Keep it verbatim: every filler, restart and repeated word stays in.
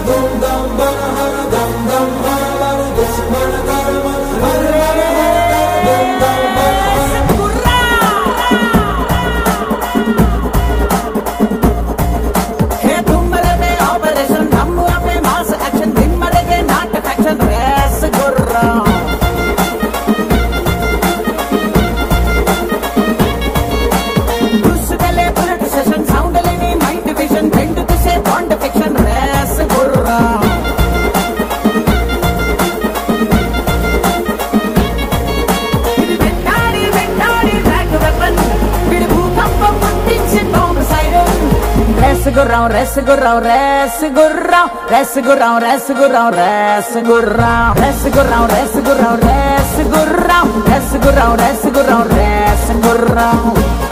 Resgurrão, resgurrão, resgurrão, resgurrão, resgurrão, resgurrão, resgurrão, resgurrão, resgurrão, resgurrão, resgurrão, resgurrão.